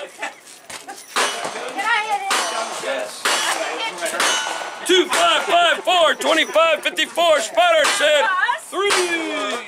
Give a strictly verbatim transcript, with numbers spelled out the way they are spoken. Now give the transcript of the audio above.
I hit it? Yes. Two, five, five, four, twenty-five, fifty-four. Spider said three.